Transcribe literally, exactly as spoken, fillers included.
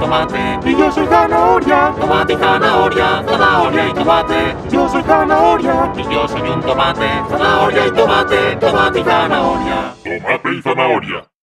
tomate. Y yo soy zanahoria. Tomate y zanahoria, zanahoria y tomate. Yo soy zanahoria. Y yo soy un tomate. Zanahoria y tomate, tomate y zanahoria. Tomate y zanahoria.